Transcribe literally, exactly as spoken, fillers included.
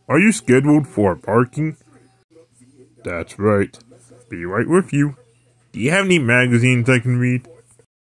Are you scheduled for parking? That's right. Be right with you. Do you have any magazines I can read?